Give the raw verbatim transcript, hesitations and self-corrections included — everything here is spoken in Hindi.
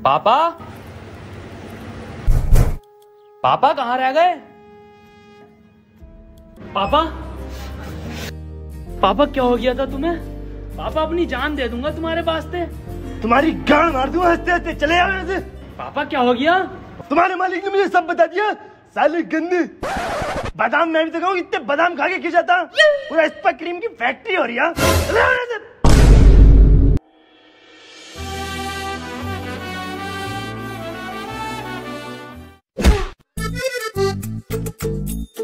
पापा पापा कहाँ रह गए? पापा पापा क्या हो गया था तुम्हें? पापा अपनी जान दे दूंगा तुम्हारे वास्ते। तुम्हारी गांड मार दूंगा हंसते हंसते। चले आओ यहाँ से। पापा क्या हो गया? तुम्हारे मालिक ने मुझे सब बता दिया। साले गंदे बादाम। मैं भी तो कहूँ इतने बादाम खा के खिंचा था। पूरा इस पर क्रीम की फैक्ट्री हो रही है। चले आओ यहाँ से।